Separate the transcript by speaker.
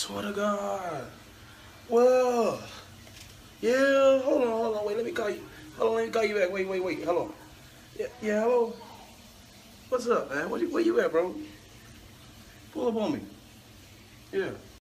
Speaker 1: swear to God. Well, yeah, hold on, wait, let me call you. Hold on, let me call you back. Wait, hold on. Yeah, hello? What's up, man? Where you at, bro? Pull up on me. Yeah.